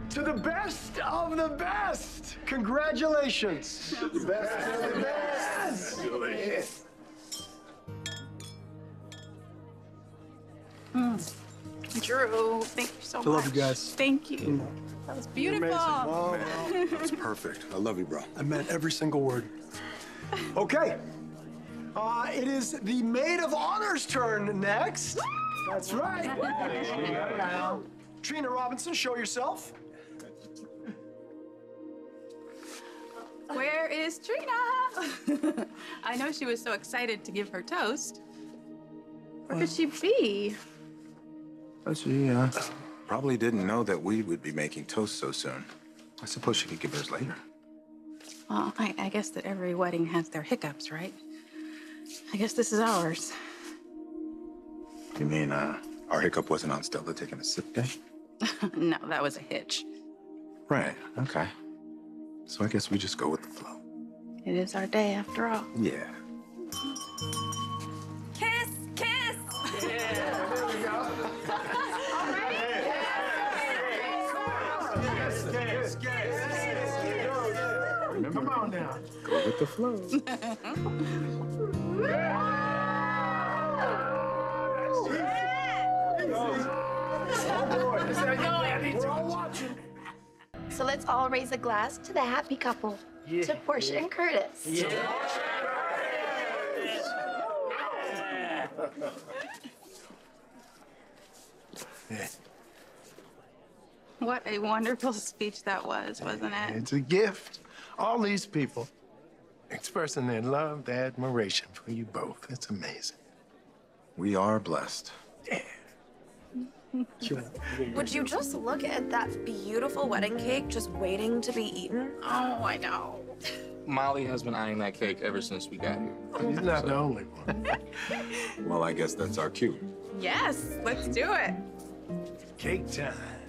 to the best of the best. Congratulations. The best of the best. Drew, thank you so much. I love you guys. Thank you. That was beautiful. Amazing. Wow, wow. That's perfect. I love you, bro. I meant every single word. Okay. It is the maid of honor's turn next. That's right. Trina Robinson, show yourself. Where is Trina? I know she was so excited to give her toast. Where could she be? She probably didn't know that we would be making toast so soon. I suppose she could give hers later. Well, I guess that every wedding has their hiccups, right? I guess this is ours. You mean our hiccup wasn't on Stella taking a sick day? No, that was a hitch. Right, okay. So I guess we just go with the flow. It is our day after all. Yeah. Kiss, kiss! Come on now. Go with the flow. We're all watching. So let's all raise a glass to the happy couple, to Portia and Curtis. What a wonderful speech that was, wasn't it? It's a gift. All these people expressing their love, their admiration for you both. It's amazing. We are blessed. Would you just look at that beautiful wedding cake just waiting to be eaten? Oh, I know. Molly has been eyeing that cake ever since we got here. He's not the only one. Well, I guess that's our cue. Yes, let's do it. Cake time.